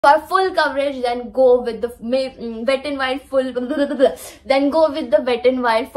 for full coverage, then go with the Wet n Wild full, then go with the Wet n Wild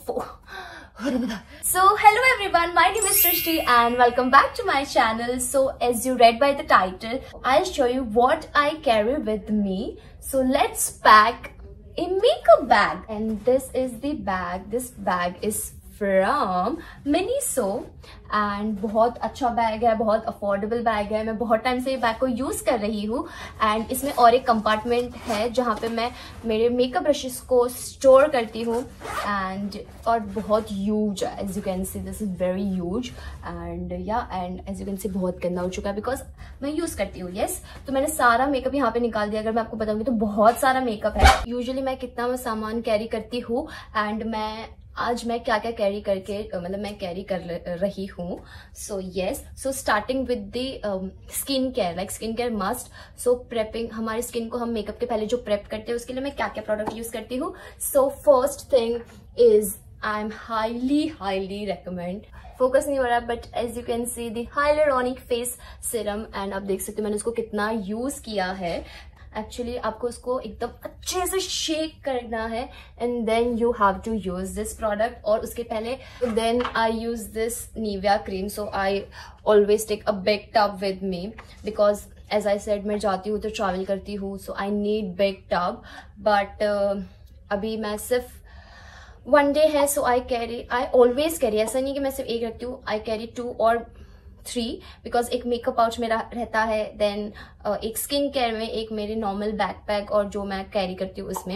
So hello everyone, my name is Srishti and welcome back to my channel. So as you read by the title, I'll show you what I carry with me. So let's pack a makeup bag, and this is the bag. This bag is from Miniso and बहुत अच्छा bag है, बहुत affordable bag है. मैं बहुत time से ये bag को यूज कर रही हूँ एंड इसमें और एक कंपार्टमेंट है जहाँ पे मैं मेरे मेकअप ब्रशेस को स्टोर करती हूँ. एंड और बहुत ह्यूज है, as you can see this is very huge and and as you can see बहुत गंदा हो चुका है बिकॉज मैं यूज करती हूँ. यस, तो मैंने सारा मेकअप यहाँ पे निकाल दिया. अगर मैं आपको बताऊंगी तो बहुत सारा मेकअप है. यूजुअली मैं कितना सामान कैरी करती हूँ एंड आज मैं क्या क्या कैरी करके मतलब मैं कैरी कर रही हूँ. So yes, so starting with the skin care. Like skin care must. So prepping, हमारी स्किन को हम मेकअप के पहले जो प्रेप करते हैं उसके लिए मैं क्या क्या प्रोडक्ट यूज करती हूँ. So first thing is I am highly recommend, focus नहीं हो रहा but as you can see the hyaluronic face serum. And आप देख सकते हो मैंने उसको कितना यूज किया है. एक्चुअली आपको उसको एकदम अच्छे से शेक करना है and then you have to use this product. और उसके पहले then I use this Nivea cream. So I always take a big tub with me because as I said मैं जाती हूँ तो ट्रैवल करती हूँ, so I need big tub. But अभी मैं सिर्फ वन डे है, सो आई ऑलवेज कैरी. ऐसा नहीं कि मैं सिर्फ एक रखती हूँ, आई कैरी 2 और 3 बिकॉज एक मेकअप पाउच मेरा रहता है, देन एक स्किन केयर में, एक मेरे नॉर्मल बैकपैक और जो मैं कैरी करती हूँ उसमें.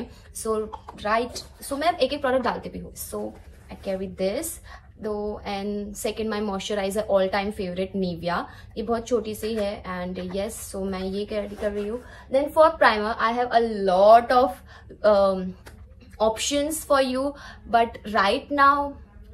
सो मैं एक प्रोडक्ट डालती भी हूँ. सो आई कैरी दिस दो. And second my moisturiser, all time favourite Nivea. ये बहुत छोटी सी है एंड यस, सो मैं ये कैरी कर रही हूँ. Then for primer I have a lot of options for you but right now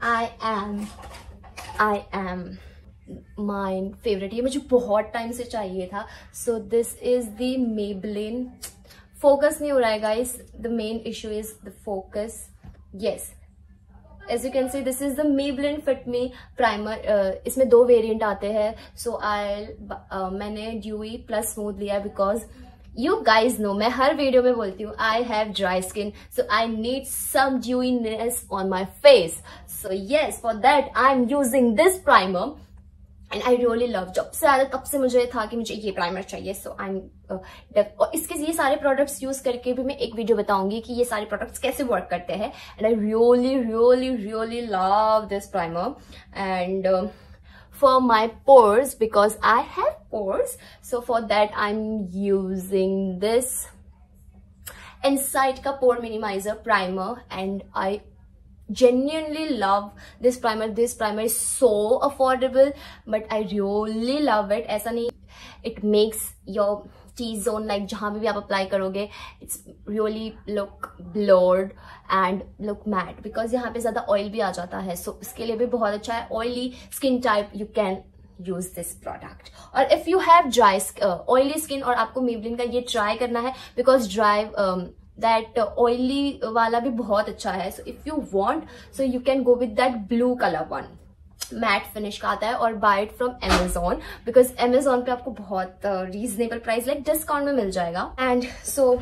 I am mine favourite. ये मुझे बहुत टाइम से चाहिए था. So this is the Maybelline. Focus नहीं हो रहा है guys, the main issue is the focus. Yes, as you can see this is the Maybelline fit me primer. इसमें 2 वेरिएंट आते हैं. सो मैंने ड्यूई प्लस स्मूथ लिया बिकॉज यू गाइज नो, मैं हर वीडियो में बोलती हूँ I have dry skin, so I need some dewiness on my face. So yes, for that I am using this primer and I really love. जब से आया तब से मुझे था कि मुझे ये प्राइमर चाहिए. सो आई एम और इसके ये सारे प्रोडक्ट्स यूज करके भी मैं एक वीडियो बताऊंगी कि ये सारे प्रोडक्ट्स कैसे वर्क करते हैं. And I really love this primer. And for my pores because I have pores, so for that I'm using this Insight ka pore minimizer primer and I genuinely love this primer. This primer is so affordable but I really love it. ऐसा नहीं, it makes your T-zone, like जहाँ भी आप apply करोगे, it's really look blurred and look matte because यहाँ पे ज्यादा oil भी आ जाता है. सो इसके लिए भी बहुत अच्छा है. Oily skin type you can use this product. और if you have dry oily skin और आपको मेबलिन का ये ट्राई करना है बिकॉज ड्राई दैट ऑयली वाला भी बहुत अच्छा है. So if you want so you can go with that blue colour one, matte finish का आता है. और buy it from Amazon because Amazon पे आपको बहुत रीजनेबल प्राइस, लाइक डिस्काउंट में मिल जाएगा. And so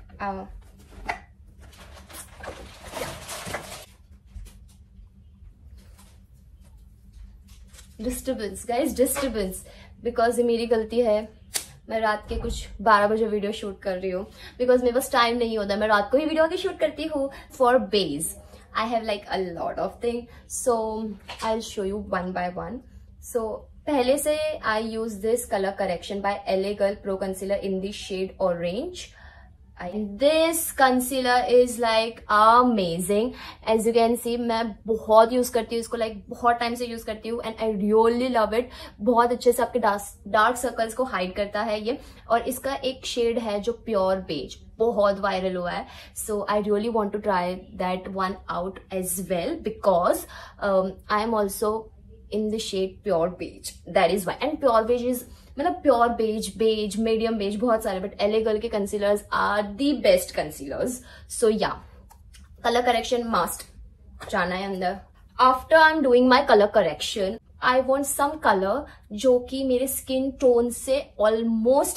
disturbance guys, disturbance because ये मेरी गलती है. मैं रात के कुछ 12 बजे वीडियो शूट कर रही हूँ बिकॉज मेरे पास टाइम नहीं होता. मैं रात को ही वीडियो आके शूट करती हूँ. For base I have like a lot of things, so I'll show you one by one. So पहले से I use this color correction by LA Girl Pro Concealer in the shade Orange. And this concealer is like amazing. As you can see, मैं बहुत use करती हूँ इसको, like बहुत time से use करती हूँ and I really love it. बहुत अच्छे से आपके डार्क सर्कल्स को हाइड करता है ये. और इसका एक शेड है जो प्योर बेज, बहुत वायरल हुआ है. So I really want to try that one out as well because I am also in the shade pure beige. That is why. And pure beige is मतलब pure beige, medium beige, बहुत सारे, but LA Girl के concealers are the best concealers. So yeah, colour correction must जाना है अंदर. After I am doing my colour correction, I want some colour जो कि मेरे स्किन टोन से ऑलमोस्ट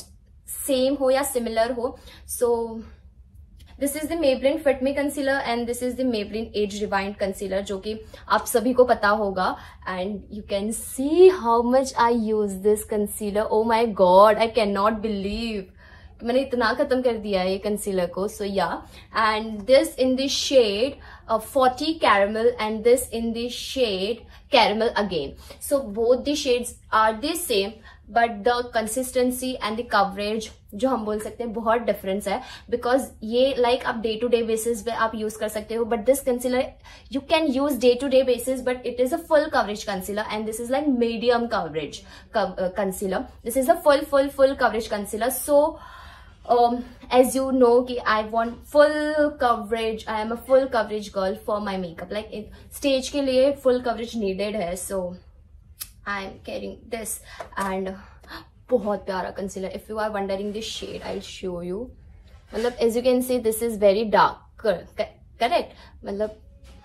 सेम हो या सिमिलर हो. So this is the Maybelline Fit Me concealer and this is the Maybelline Age Rewind concealer, जो कि आप सभी को पता होगा. And you can see how much I use this concealer. Oh my god, I can not believe मैंने इतना खत्म कर दिया है ये कंसीलर को. So yeah, and this in the shade 40 caramel and this in the shade caramel again. So both the shades are the same but the consistency and the coverage जो हम बोल सकते हैं बहुत डिफरेंस है. बिकॉज ये like आप day to day basis पे आप यूज कर सकते हो, but this concealer you can use day to day basis, but it is a full coverage concealer and this is like medium coverage concealer. This is a full coverage concealer. So as you know कि I want full coverage. I am a full coverage girl for my makeup. Like stage के लिए full coverage needed है. So I am carrying this and बहुत प्यारा concealer. If you are wondering the shade, I'll show you. मतलब as you can see, this is very dark. Correct? मतलब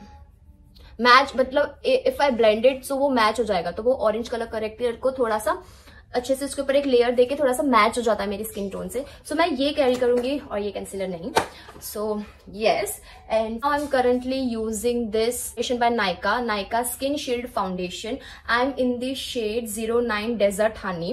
match, मतलब if I blend it, so वो match हो जाएगा. तो वो ऑरेंज कलर करेक्टर को थोड़ा सा अच्छे से उसके ऊपर एक लेयर देके थोड़ा सा मैच हो जाता है मेरी स्किन टोन से. सो मैं ये कैरी करूंगी और ये कंसीलर नहीं. So yes, and now I am currently using this foundation by Nykaa skin shield foundation. I am in the shade 09 desert honey.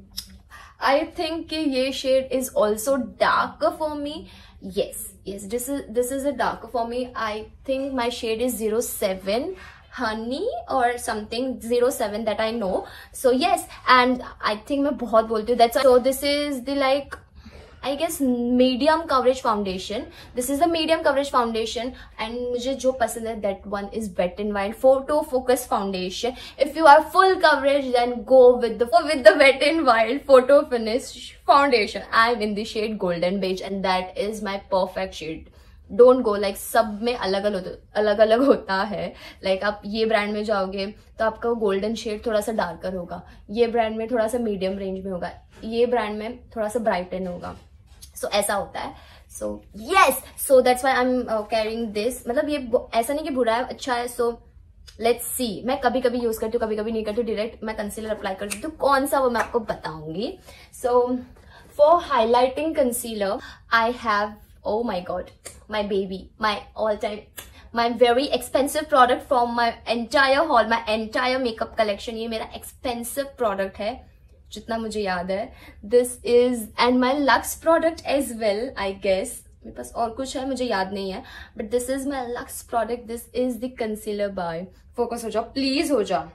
I think कि ये shade is also dark for me. yes, this is a darker for me. I think my shade is 07 honey or something, 07 that I know. So yes, and I think मैं बहुत बोलती हूँ, that's why. So this is the like I guess medium coverage foundation. This is the medium coverage foundation and मुझे जो पसंद है that one is Wet n Wild Photo Focus Foundation. If you are full coverage then go with the Wet n Wild Photo Finish Foundation. I'm in the shade Golden Beige and that is my perfect shade. Don't go like सब में अलग अलग होता है. Like आप ये brand में जाओगे तो आपका गोल्डन शेड थोड़ा सा डार्कर होगा, ये ब्रांड में थोड़ा सा मीडियम रेंज में होगा, ये ब्रांड में थोड़ा सा ब्राइटन होगा. So ऐसा होता है. So yes, so that's why I'm carrying this. मतलब ये ऐसा नहीं कि बुरा है, अच्छा है. So let's see. मैं कभी कभी यूज करती हूँ, कभी कभी नहीं करती हूँ. डायरेक्ट मैं कंसीलर अप्लाई करती हूँ, कौन सा वो मैं आपको बताऊंगी. So for highlighting concealer I have, oh my god, my baby, my all-time, my very expensive product from my entire haul, my entire makeup collection. ये मेरा expensive product है जितना मुझे याद है. This is and my Lux product as well, I guess. मेरे पास और कुछ है, मुझे याद नहीं है, but this is my Lux product. This is the concealer by, focus हो जाओ, please हो जाओ.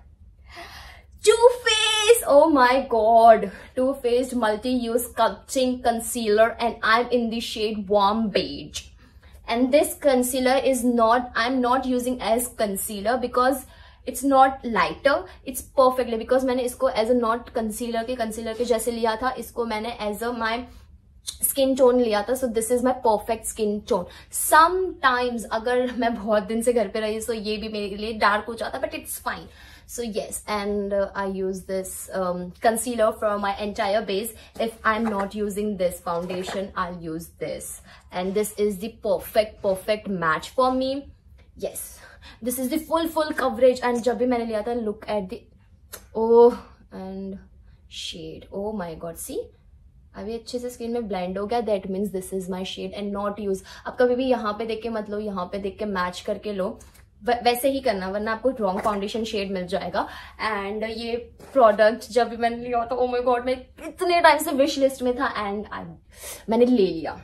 Too Faced, oh my god, Too Faced multi-use sculpting concealer and I'm in the shade warm beige. And this concealer is not, I'm not using as concealer because it's not lighter, it's perfectly, because मैंने इसको as a not concealer के जैसे लिया था, इसको मैंने as a my skin tone लिया था. So this is my perfect skin tone. Sometimes अगर मैं बहुत दिन से घर पे रही तो ये भी मेरे लिए डार्क हो जाता, but it's fine. So yes, and I use this concealer for my entire base. If I'm not using this foundation, I'll use this. And this is the perfect match for me. Yes, this is the full coverage. And जब भी मैंने लिया था, look at the, oh, and shade. Oh my god, see? अभी अच्छे से skin में blend हो गया. That means this is my shade and not use. आप कभी भी यहाँ पे देख के मत लो, यहाँ पे देख के मैच करके लो, वैसे ही करना, वरना आपको रॉन्ग फाउंडेशन शेड मिल जाएगा. एंड ये प्रोडक्ट जब भी मैंने लिया था, ओ माय गॉड, मैं इतने टाइम से विश लिस्ट में था एंड मैंने ले लिया.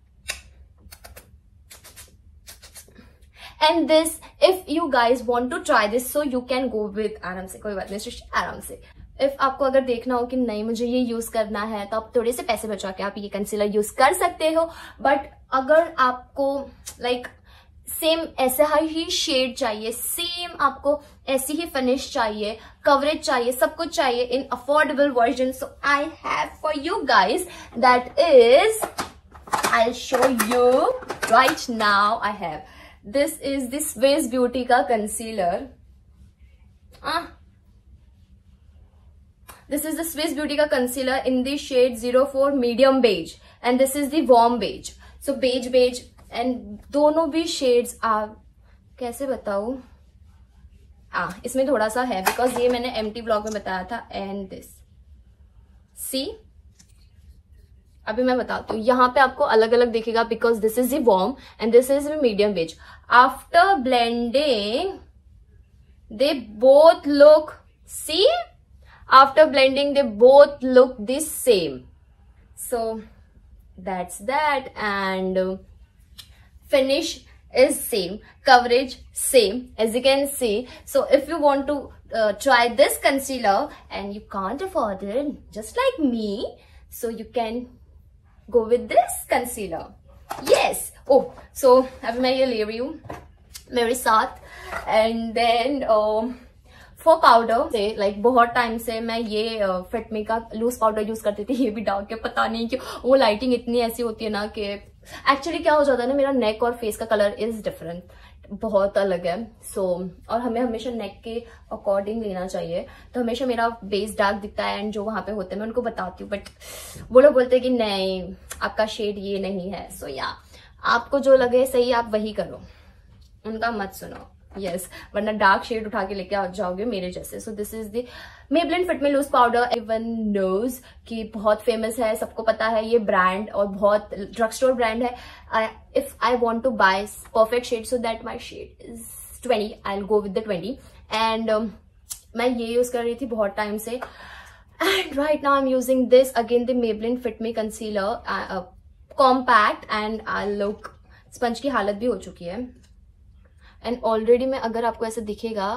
And this, if you guys want to try this, so you can go with, आराम से, कोई बात नहीं, आराम से. इफ आपको अगर देखना हो कि नहीं मुझे ये यूज करना है, तो आप थोड़े से पैसे बचा के आप ये कंसीलर यूज कर सकते हो. बट अगर आपको लाइक सेम ऐसा ही शेड चाहिए, सेम आपको ऐसी ही फिनिश चाहिए, कवरेज चाहिए, सब कुछ चाहिए in affordable version, so I have for you guys, that is, I show you right now. I have, this is this Swiss beauty का concealer. This is the Swiss Beauty का concealer in the shade 04 medium beige and this is the warm beige. So beige and दोनों भी shades are, कैसे बताऊं, इसमें थोड़ा सा है because ये मैंने empty vlog में बताया था. And this, see, अभी मैं बताती हूँ, यहाँ पे आपको अलग अलग दिखेगा because this is the warm and this is the medium beige. After blending they both look, see, after blending they both look the same. So that's that. And finish is same, coverage same, as you can see. So if you want to try this concealer and you can't afford it just like me, so you can go with this concealer. Yes. Oh, so अभी मैं ये ले रही हूँ मेरे साथ. And then for powder से like बहुत टाइम से मैं ये फिटमी का लूज पाउडर यूज करती थी. ये भी डार्क है, पता नहीं क्यों. वो लाइटिंग इतनी ऐसी होती है ना कि एक्चुअली क्या हो जाता है ना, मेरा नेक और फेस का कलर इज डिफरेंट, बहुत अलग है. सो और हमें हमेशा नेक के अकॉर्डिंग लेना चाहिए. तो हमेशा मेरा बेस डार्क दिखता है एंड जो वहां पे होते हैं मैं उनको बताती हूँ, बट वो लोग बोलते हैं कि नहीं आपका शेड ये नहीं है. सो या आपको जो लगे सही आप वही करो, उनका मत सुनो. यस, वरना डार्क शेड उठा के लेके आ जाओगे मेरे जैसे. So this is the Maybelline Fit Me loose powder. Everyone knows कि बहुत फेमस है, सबको पता है ये ब्रांड और बहुत ड्रग स्टोर ब्रांड है. If I want to buy perfect shade so that my shade is 20, I will go with the 20. एंड मैं ये यूज कर रही थी बहुत टाइम से. And right now I am using this again, the Maybelline Fit Me concealer compact. And I look, sponge की हालत भी हो चुकी है. एंड ऑलरेडी में अगर आपको ऐसे दिखेगा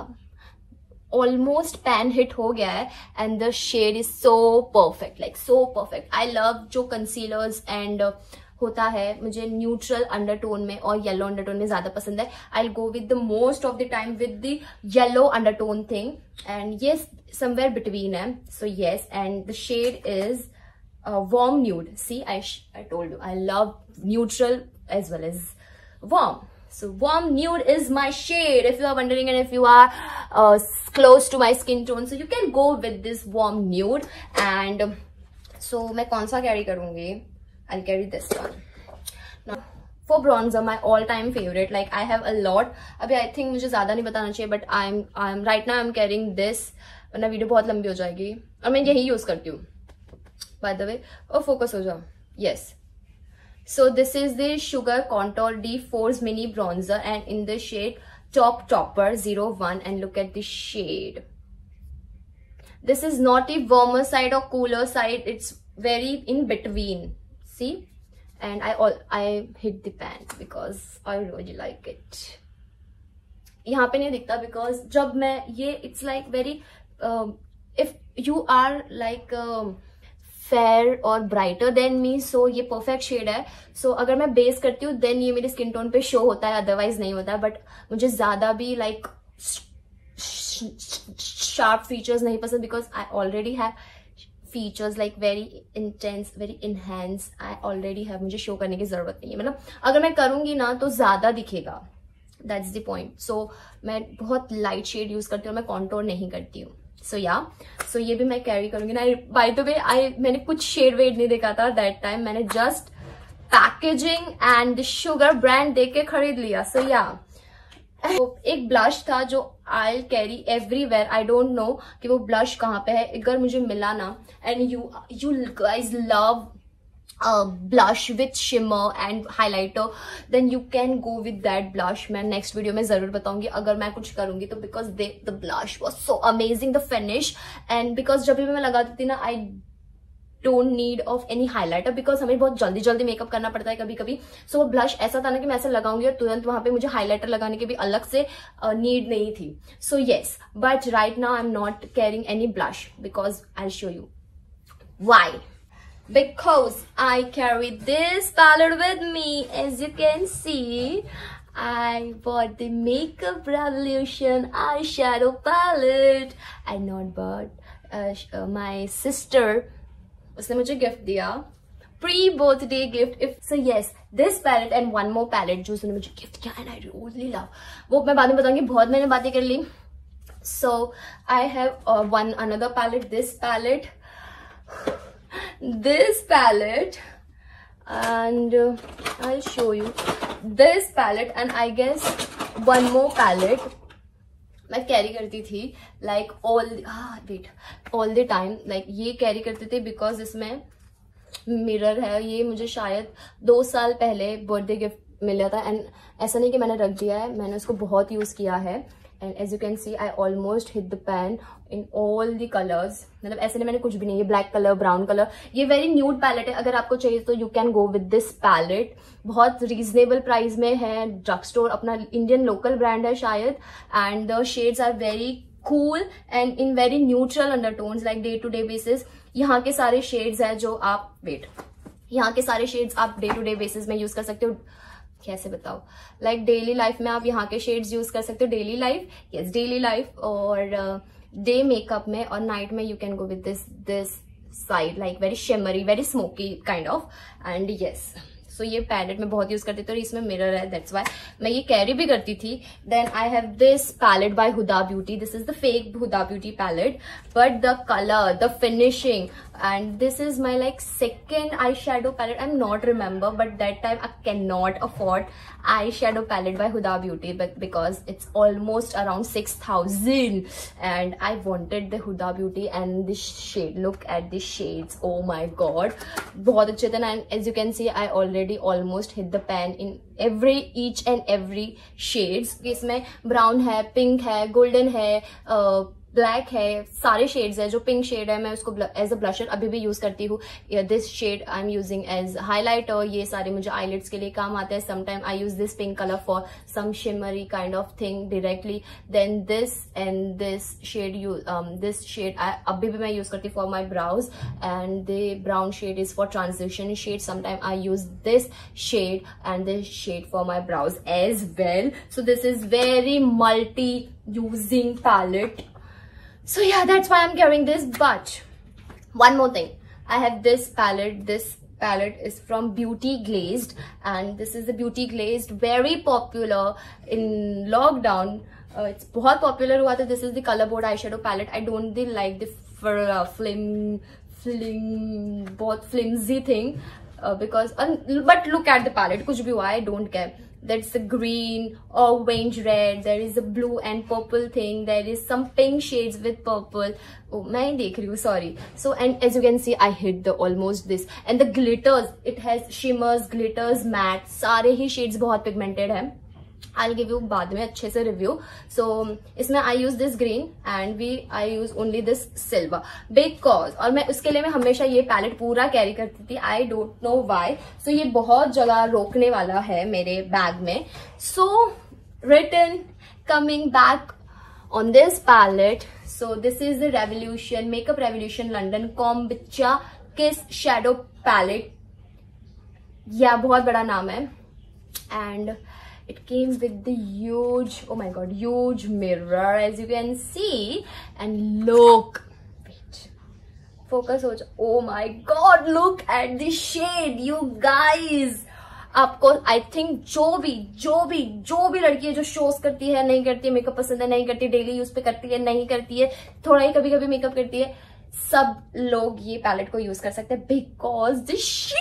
ऑलमोस्ट पैन हिट हो गया है. And the shade is so perfect, like so perfect. I love जो कंसीलर्स एंड होता है, मुझे न्यूट्रल अंडरटोन में और येलो अंडरटोन में ज्यादा पसंद है. I will go with the most of the time with the yellow undertone thing. And ये समवेयर बिटवीन है. So yes, and the shade is warm nude. See, I told you I love neutral as well as warm. So warm nude is my shade, if you are wondering, and if you are close to my skin tone, so you can go with this warm nude. And so मैं कौन सा carry करूँगी? I'll carry this one. Now for bronzer, my all-time favorite, like I have a lot. अभी I think मुझे ज़्यादा नहीं बताना चाहिए, but I'm right now I'm carrying this. वरना वीडियो बहुत लंबी हो जाएगी और मैं यही यूज करती हूँ. By the way, oh focus हो जाओ. Yes. So this is the Sugar Contour D4's mini bronzer, and in the shade Top Topper 01, and look at the shade. This is not a warmer side or cooler side, it's very in between. See? And I hit the pan because I really like it. यहाँ पे नहीं दिखता because जब मैं ये it's like very if you are like fair और brighter than me, so ये perfect shade है. सो अगर मैं बेस करती हूँ देन ये मेरे स्किन टोन पे शो होता है, अदरवाइज नहीं होता है. बट मुझे ज्यादा भी लाइक शार्प फीचर्स नहीं पसंद because I already have features like very intense, very enhance. I already have, मुझे शो करने की जरूरत नहीं है. मतलब अगर मैं करूंगी ना तो ज्यादा दिखेगा, दैट्स द पॉइंट. सो मैं बहुत लाइट शेड यूज करती हूँ, मैं कॉन्टोर नहीं करती हूँ. सो सो ये भी मैं कैरी करूंगी ना. बाय द वे मैंने कुछ शेड वेड नहीं देखा था दैट टाइम, मैंने just packaging and Sugar brand देख के खरीद लिया. सो एक ब्लश था जो I carry everywhere. I don't know कि वो ब्लश कहाँ पे है. अगर मुझे मिला ना, and you guys love blush with shimmer and highlighter, then you can go with that blush. मैं next video में जरूर बताऊंगी अगर मैं कुछ करूंगी तो, because the blush was so amazing, the finish. And because जब भी मैं लगाती थी ना, I don't need of any highlighter because हमें बहुत जल्दी जल्दी मेकअप करना पड़ता है कभी कभी. So वो ब्लश ऐसा था ना कि मैं ऐसे लगाऊंगी और तुरंत वहां पे मुझे हाईलाइटर लगाने की भी अलग से नीड नहीं थी. So yes, but right now I'm not carrying any blush because I'll show you why. Because I carry this palette with me. As you can see, I bought the Makeup Revolution eyeshadow palette. I not bought my sister, उसने मुझे gift दिया, pre-birthday gift. So yes, this palette and one more palette जो उसने मुझे gift किया and I really love. वो मैं बाद में बताऊंगी, बहुत मैंने बातें कर ली. So I have another palette, this palette. This palette, and I'll show you this palette, and I guess one more palette मैं कैरी करती थी like all the time. like ये कैरी करती थी because इसमें मिरर है, ये मुझे शायद 2 साल पहले बर्थडे गिफ्ट मिला था। एंड ऐसा नहीं कि मैंने रख दिया है, मैंने उसको बहुत यूज किया है। And as you can see I almost hit the pan in all the colours. मतलब ऐसे नहीं मैंने कुछ भी नहीं, ये ब्लैक कलर, ब्राउन कलर, ये वेरी न्यूड पैलेट है। अगर आपको चाहिए तो you can go with this palette. बहुत रीजनेबल प्राइस में है, ड्रग स्टोर, अपना इंडियन लोकल ब्रांड है शायद। And the shades are very cool and in very neutral undertones, like day to day basis. यहाँ के सारे शेड्स है जो आप यहाँ के सारे शेड्स आप डे टू डे बेसिस में यूज कर सकते हो। कैसे बताओ, लाइक डेली लाइफ में आप यहाँ के शेड्स यूज कर सकते हो। Daily life, yes daily life, और डे मेकअप में और नाइट में you can go with this side, like very shimmery, very smoky kind of. And yes, so ये पैलेट में बहुत यूज करती थी और इसमें मिरर है, दैट्स वाई मैं ये कैरी भी करती थी। Then I have this palette by Huda Beauty. This is the fake Huda Beauty palette, but the colour, the finishing, and this is my like second eyeshadow palette. I'm not remember, but that time I cannot afford eyeshadow palette by Huda Beauty, but because it's almost around 6,000 and I wanted the Huda Beauty and this shade. Look at the shades, oh my god, बहुत अच्छे थे। And as you can see I already almost hit the pan in each and every shades। इसमें brown है, pink है, golden है, black है, सारे shades है। जो पिंक शेड है मैं उसको एज अ ब्लशर अभी भी यूज करती हूँ। This shade I am using as highlighter. ये सारे मुझे आईलिड्स के लिए काम आते हैं। Sometime I use this pink colour for some shimmery kind of thing directly. Then this and this shade अभी भी मैं यूज करती हूँ for my brows. And the brown shade is for transition shade. Sometime I use this shade and this shade for my brows as well. So this is very multi using palette. So yeah, that's why I'm carrying this. But one more thing, I have this palette. This palette is from Beauty Glazed, and this is the Beauty Glazed, very popular in lockdown. It's बहुत popular हुआ था. This is the color board eyeshadow palette. I don't like the बहुत flimsy thing because but look at the palette, कुछ भी हुआ, I don't care. That's the green, orange, red. There is a blue and purple thing. There is some pink shades with purple. Oh, मैं देख रही हूँ, sorry. So and as you can see, I hit the almost this and the glitters. It has shimmers, glitters, matte. सारे ही shades बहुत pigmented है. I'll give you बाद में अच्छे से रिव्यू. So इसमें I use this green and I use only this silver because, और मैं उसके लिए मैं हमेशा ये पैलेट पूरा कैरी करती थी. I don't know why. So ये बहुत जगह रोकने वाला है मेरे बैग में. So return coming back on this palette. So this is the Revolution Makeup Revolution London Kombucha Kiss Shadow Palette. या बहुत बड़ा नाम है. And it came with the huge, oh my god, huge mirror as you can see. And look, wait, focus ho ja, oh my god, look at the shade you guys. आपको I think जो भी लड़की है जो shows करती है, नहीं करती है मेकअप, पसंद है नहीं करती, डेली यूज पे करती है नहीं करती है, थोड़ा ही कभी कभी मेकअप करती है, सब लोग ये पैलेट को यूज कर सकते हैं because of the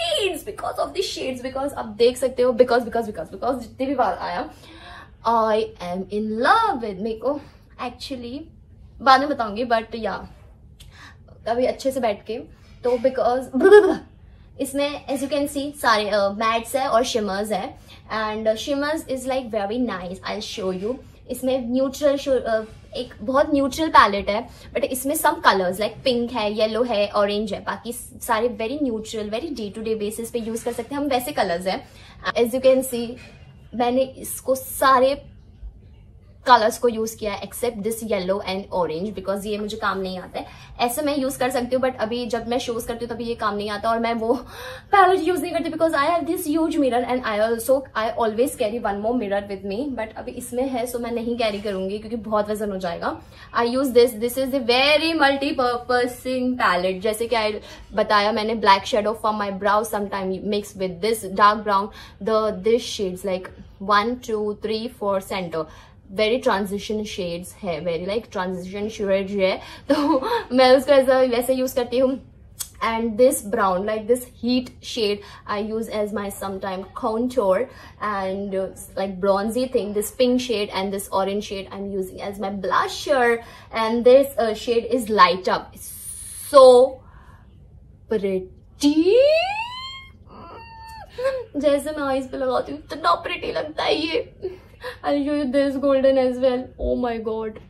shades, because आप देख सकते हो, बिकॉज जितनी भी बार आया I am in love with. मेरे को एक्चुअली बाद में बताऊंगी, बट या कभी अच्छे से बैठ के, तो बिकॉज इसमें एज यू कैन सी सारे मैट्स है और शिमर्स है. And shimmers is like very nice, I show you. इसमें न्यूट्रल एक बहुत न्यूट्रल पैलेट है, बट इसमें सम कलर्स लाइक पिंक है, येलो है, ऑरेंज है, बाकी सारे very neutral, very day to day basis पे यूज कर सकते हैं हम, वैसे कलर्स हैं. एज यू कैन सी मैंने इसको सारे कलर्स को यूज किया है except this yellow and orange, because ये मुझे काम नहीं आता है. ऐसे मैं यूज कर सकती हूँ, बट अभी जब मैं शोज करती हूँ तभी ये काम नहीं आता और मैं वो पैलेट यूज नहीं करती because I have this huge mirror and I always carry one more mirror with me. But अभी इसमें है सो मैं नहीं कैरी करूंगी क्योंकि बहुत वजन हो जाएगा. I use this is the very multipurposing palette. जैसे कि आई बताया मैंने, black shadow for my brow sometime mix with this dark brown, this shades like 1 2 3 4 centre, very transition shades है, वेरी लाइक ट्रांजिशन शेड है, तो मैं उसको ऐसा वैसे यूज करती हूँ. And this brown, like this heat shade, I use as my sometime contour, and like bronzy thing, this pink shade and this orange shade I'm using as my blusher, and this shade is light up. It's so pretty. जैसे मैं eyes पे लगाती हूँ इतना pretty लगता है ये। I'll show you this golden as well. Oh my god,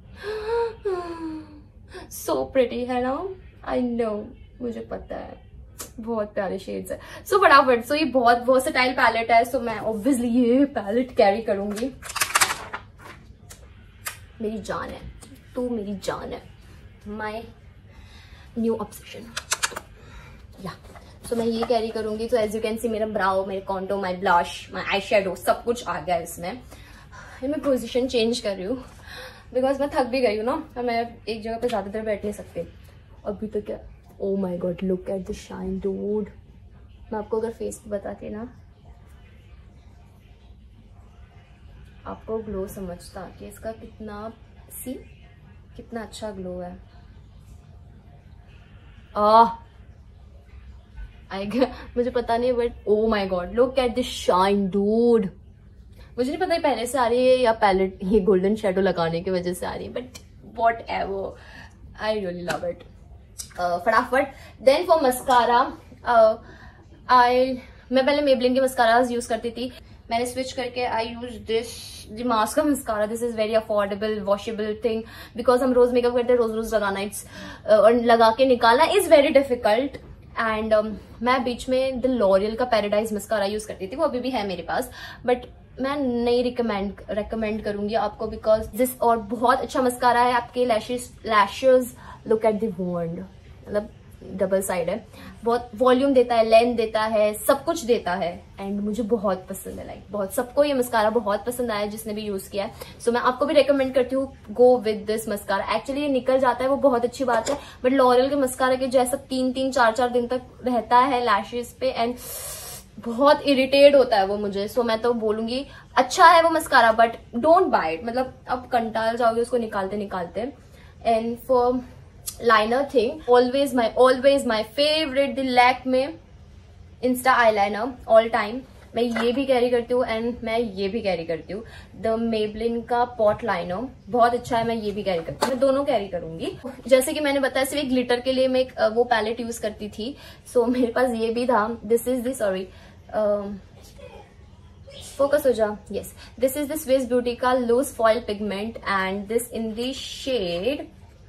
so pretty है ना? I know, मुझे पता है, बहुत प्यारे शेड्स है। सो फटाफट, सो ये बहुत वर्सेटाइल पैलेट है, सो मैं ऑब्वियसली ये पैलेट कैरी करूंगी। मेरी जान है, तू मेरी जान है, माय न्यू ऑब्सेशन। या सो मैं ये कैरी करूंगी। तो एज यू कैन सी मेरा ब्राउ, मेरे contour, my blush, my eye shadow, सब कुछ आ गया इसमें। मैं पोजीशन चेंज कर रही हूँ बिकॉज मैं थक भी गई हूँ ना, और मैं एक जगह पे ज्यादा देर बैठ नहीं सकती अभी तो। क्या, oh my god, look at the shine dude. मैं आपको अगर फेस पे बताती ना, आपको ग्लो समझता कि इसका कितना, सी कितना अच्छा ग्लो है। मुझे पता नहीं, but oh my god, look at the shine dude. मुझे नहीं पता ये पहले से आ रही है या पैलेट ये गोल्डन शेडो लगाने की वजह से आ रही है, but whatever, I really love it. फटाफट देन फॉर मस्कारा, मैं पहले मेबलिन के मस्काराज यूज करती थी, मैंने स्विच करके आई यूज दिस मास्क का mascara. This is very affordable washable thing, because हम रोज मेकअप करते हैं, रोज रोज लगाना इट्स और लगा के निकालना इज वेरी डिफिकल्ट। एंड मैं बीच में द लॉरियल का पैराडाइज मस्कारा यूज करती थी, वो अभी भी है मेरे पास, बट मैं नहीं रिकमेंड करूंगी आपको बिकॉज दिस और बहुत अच्छा मस्कारा है आपके lashes. Look at the wand, मतलब डबल साइड है, बहुत वॉल्यूम देता है, लेंथ देता है, सब कुछ देता है, एंड मुझे बहुत पसंद है। लाइक बहुत सबको ये मस्कारा बहुत पसंद आया जिसने भी यूज किया है। सो मैं आपको भी रेकमेंड करती हूँ, go with this mascara. Actually ये निकल जाता है, वो बहुत अच्छी बात है, बट लॉरियल के मस्कारा के जैसा 3-3, 4-4 दिन तक रहता है लैशेस पे, एंड बहुत इरिटेट होता है वो मुझे। सो मैं तो बोलूंगी अच्छा है वो mascara, but don't buy it, मतलब अब कंटाल जाओगे उसको निकालते निकालते। And for liner thing, always my favourite the Lakme insta eyeliner all time. मैं ये भी कैरी करती हूँ एंड मैं ये भी कैरी करती हूँ। द मेबलिन का पॉट लाइनर बहुत अच्छा है, मैं ये भी कैरी करती हूँ, मैं दोनों कैरी करूंगी। जैसे कि मैंने बताया, सिर्फ एक ग्लिटर के लिए मैं वो पैलेट यूज करती थी, सो मेरे पास ये भी था। This is the sorry focus हो जा, yes, this is the Swiss beauty का loose foil pigment and this in the shade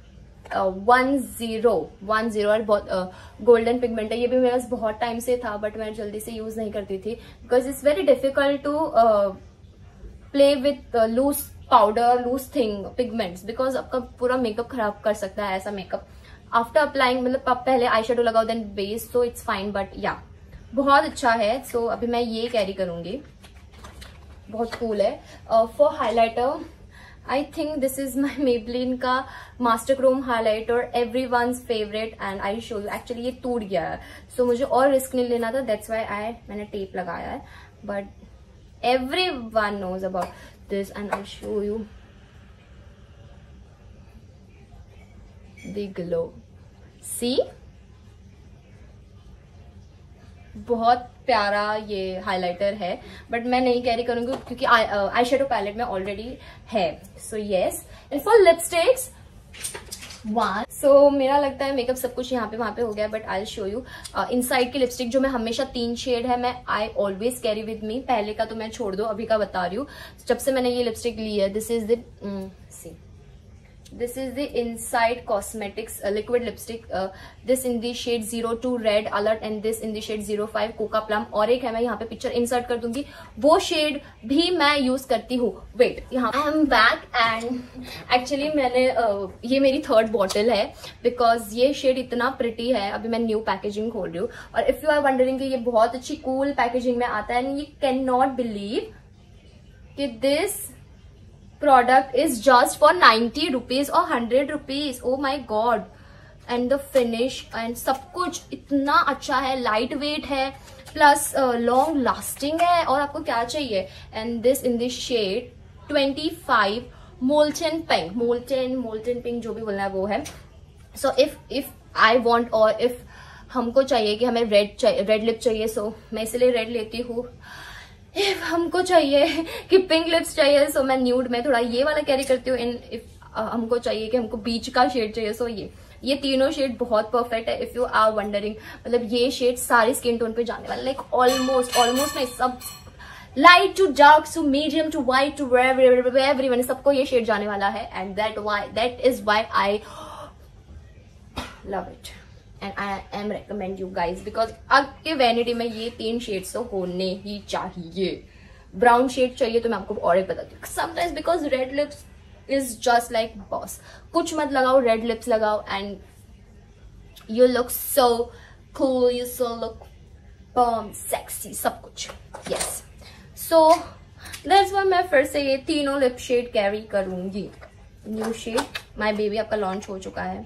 10 और बहुत गोल्डन पिगमेंट है। ये भी मेरे पास बहुत टाइम से था, बट मैं जल्दी से यूज नहीं करती थी because it's very difficult to play with loose powder, loose thing pigments, because आपका पूरा मेकअप खराब कर सकता है ऐसा मेकअप आफ्टर अप्लाइंग। मतलब आप पहले आई शेडो लगाओ देन बेस, तो इट्स फाइन, बट या बहुत अच्छा है। सो अभी मैं ये कैरी करूंगी, बहुत कूल है। For highlighter, I think this is my Maybelline का Master Chrome Highlighter, everyone's favorite, and I show you. Actually ये टूट गया है, so मुझे और रिस्क नहीं लेना था, that's why मैंने टेप लगाया है, but everyone knows about this, and I'll show you the glow. See? बहुत प्यारा ये हाइलाइटर है, बट मैं नहीं कैरी करूंगी क्योंकि आई शेडो पैलेट में ऑलरेडी है। So yes, and for lipsticks so मेरा लगता है मेकअप सब कुछ यहाँ पे वहां पे हो गया, but I show you inside की लिपस्टिक जो मैं हमेशा 3 शेड है, मैं I always carry with me. पहले का तो मैं छोड़ दो, अभी का बता रही हूँ। जब से मैंने ये लिपस्टिक ली है, दिस इज द सी, this is the Inside Cosmetics liquid lipstick, this in the shade 02 red alert and this in the shade 05 coca plum। और एक है, मैं यहाँ पे पिक्चर इंसर्ट कर दूंगी, वो शेड भी मैं यूज करती हूँ। वेट, यहाँ I am back and actually मैंने ये मेरी 3rd बॉटल है बिकॉज ये शेड इतना प्रिटी है। अभी मैं न्यू पैकेजिंग खोल रही हूँ, और इफ यू आर वंडरिंग कि ये बहुत अच्छी कूल पैकेजिंग में आता है, and you can not believe कि this product is just for 90 rupees or 100 rupees। oh my god, and the finish and सब कुछ इतना अच्छा है, लाइट वेट है, प्लस लॉन्ग लास्टिंग है, और आपको क्या चाहिए। And this in this shade 25 molten pink, molten pink जो भी बोलना है वो है। सो इफ आई वॉन्ट, और इफ हमको चाहिए कि हमें रेड लिप चाहिए, सो मैं इसलिए रेड लेती हूँ। इफ हमको चाहिए कि पिंक लिप्स चाहिए, सो मैं न्यूड में थोड़ा ये वाला कैरी करती हूँ। इफ हमको चाहिए कि हमको बीच का शेड चाहिए, सो ये ये तीनों शेड बहुत परफेक्ट है इफ यू आर वंडरिंग। मतलब ये शेड सारी स्किन टोन पे जाने वाला, लाइक ऑलमोस्ट नहीं, सब light to dark to medium to white to everyone, सबको ये शेड जाने वाला है। And that is why I love it and I am recommend you guys, because आपके वैनिटी में ये 3 शेड्स तो होने ही चाहिए। ब्राउन शेड चाहिए तो मैं आपको और एक बताती हूँ, sometimes because red lips is just like boss, कुछ मत लगाओ, रेड लिप्स लगाओ and you look so cool, you so look bomb sexy, सब कुछ। यस, सो दैट्स व्हाई मैं फिर से ये तीनों लिप शेड कैरी करूंगी। न्यू शेड माय बेबी आपका लॉन्च हो चुका है।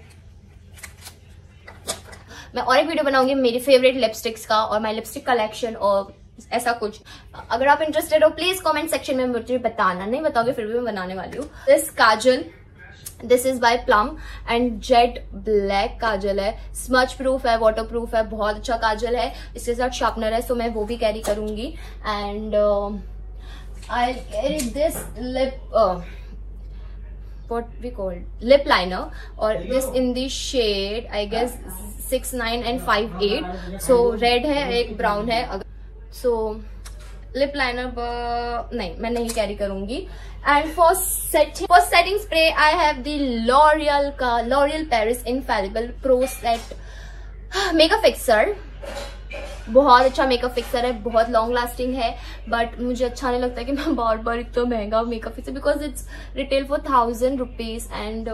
मैं और एक वीडियो बनाऊंगी मेरी फेवरेट लिपस्टिक्स का और माय लिपस्टिक कलेक्शन और ऐसा कुछ। अगर आप इंटरेस्टेड हो प्लीज कमेंट सेक्शन में मुझे बताना, नहीं बताओगे फिर भी मैं बनाने वाली हूँ। This kajal, this is by Plum and jet black kajal है, स्मच प्रूफ है, वाटर प्रूफ है, बहुत अच्छा काजल है। इसके साथ शार्पनर है, सो मैं वो भी कैरी करूंगी। And I carry this lip what we call lip liner, or this in the shade I guess 6, 9 and 5, 8. so red है, एक brown है। so lip liner नहीं, मैं नहीं कैरी करूंगी। and for setting spray I have the L'Oreal का L'Oreal Paris Infallible Pro Set makeup fixer। बहुत अच्छा मेकअप फिक्सर है, बहुत लॉन्ग लास्टिंग है, बट मुझे अच्छा नहीं लगता कि मैं बार बार इतना महंगा makeup fixer, because it's retail for 1000 rupees and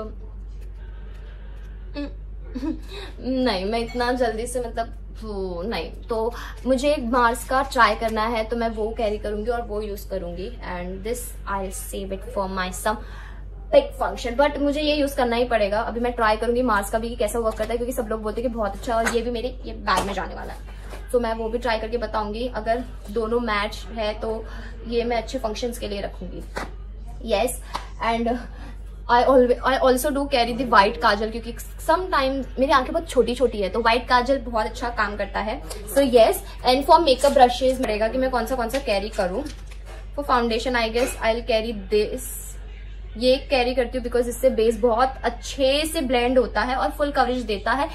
नहीं, मैं इतना जल्दी से मतलब नहीं, तो मुझे एक मार्स का ट्राई करना है तो मैं वो कैरी करूंगी और वो यूज करूंगी। And this I save it for my some big function, but मुझे ये यूज करना ही पड़ेगा। अभी मैं ट्राई करूंगी मार्स का भी कि कैसा वर्क करता है, क्योंकि सब लोग बोलते हैं कि बहुत अच्छा, और ये भी मेरे ये बैग में जाने वाला है, तो मैं वो भी ट्राई करके बताऊंगी। अगर दोनों मैच है तो ये मैं अच्छे फंक्शंस के लिए रखूंगी। Yes, and I also do carry the white kajal, क्योंकि समटाइम मेरी आंखें बहुत छोटी छोटी है तो व्हाइट काजल बहुत अच्छा काम करता है। So yes, and for makeup brushes रहेगा कि मैं कौन सा कैरी करूं। For foundation I guess I will carry this, ये कैरी करती हूँ बिकॉज इससे बेस बहुत अच्छे से ब्लेंड होता है और फुल कवरेज देता है।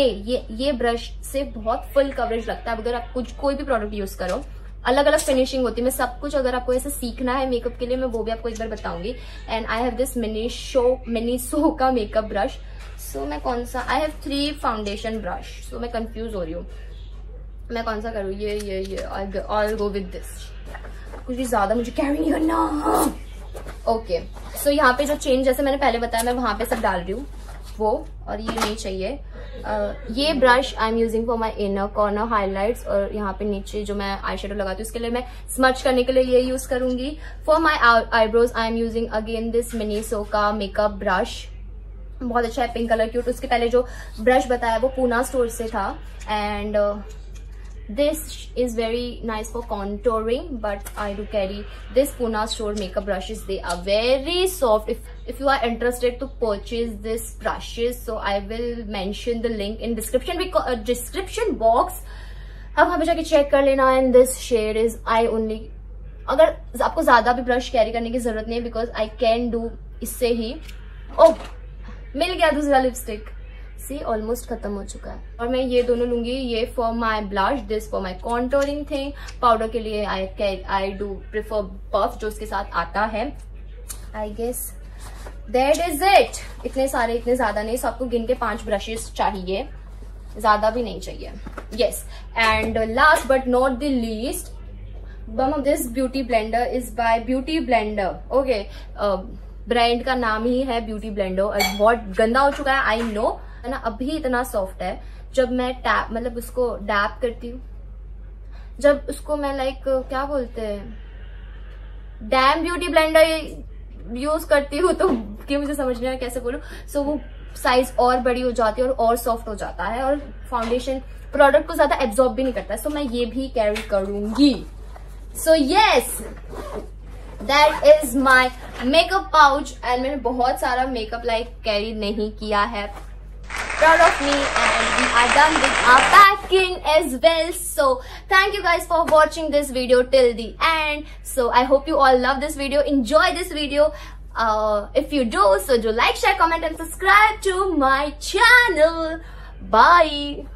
ये ब्रश से बहुत फुल कवरेज लगता है। अगर आप कोई भी प्रोडक्ट यूज करो, अलग अलग फिनिशिंग होती है। मैं सब कुछ, अगर आपको ऐसे सीखना है मेकअप के लिए, मैं वो भी आपको एक बार बताऊंगी। And I have this Miniso का मेकअप ब्रश। सो मैं कौन सा, I have 3 foundation brush, so मैं कंफ्यूज हो रही हूँ मैं कौन सा करूँ। ये आई गो विद दिस, कुछ भी ज्यादा मुझे कैरी नहीं करना। ओके, सो यहाँ पे जो चेंज जैसे मैंने पहले बताया मैं वहां पे सब डाल रही हूँ वो, और ये नहीं चाहिए। ये brush I am using for my inner corner highlights, और यहाँ पे नीचे जो मैं आई शेडो लगाती हूँ उसके लिए मैं स्मच करने के लिए ये यूज करूंगी। For my eyebrows I am using again this Miniso का मेकअप ब्रश, बहुत अच्छा है, पिंक कलर क्यूट। उसके पहले जो ब्रश बताया वो पूना स्टोर से था। And this is very nice for contouring, but I do carry this Pune store makeup brushes. They are very soft. If you are interested to purchase this brushes, so I will mention the link in description box. आप वहां पे जाके check कर लेना। And this shade is eye only, अगर आपको ज्यादा भी ब्रश कैरी करने की जरूरत नहीं है बिकॉज आई कैन डू इससे ही। ओह, मिल गया दूसरा लिपस्टिक, सी ऑलमोस्ट खत्म हो चुका है। और मैं ये दोनों लूंगी, ये for my blush, this for my contouring thing. Powder के लिए आई डू प्रिफर पफ जो इसके साथ आता है। I guess that is it. इतने सारे, इतने ज्यादा नहीं, सबको गिन के 5 ब्रशेस चाहिए, ज्यादा भी नहीं चाहिए। Yes, and last but not the least, this beauty blender is by beauty blender. Okay, brand का नाम ही है ब्यूटी ब्लेंडर, और बहुत गंदा हो चुका है आई नो, है ना। अभी इतना सॉफ्ट है, जब मैं टैप मतलब उसको डैप करती हूँ, जब उसको मैं लाइक क्या बोलते हैं, डैम ब्यूटी ब्लेंडर यूज करती हूँ, तो कि मुझे समझ नहीं आ रहा कैसे बोलूं। सो वो साइज और बड़ी हो जाती है और सॉफ्ट हो जाता है, और फाउंडेशन प्रोडक्ट को ज्यादा एब्जॉर्ब भी नहीं करता है। सो मैं ये भी कैरी करूंगी। So yes, that is my makeup pouch. And मैंने बहुत सारा मेकअप लाइक कैरी नहीं किया है। Proud of me, and we are done with our packing as well. So thank you guys for watching this video till the end. So I hope you all love this video, enjoy this video. If you do, so do like, share, comment and subscribe to my channel. Bye.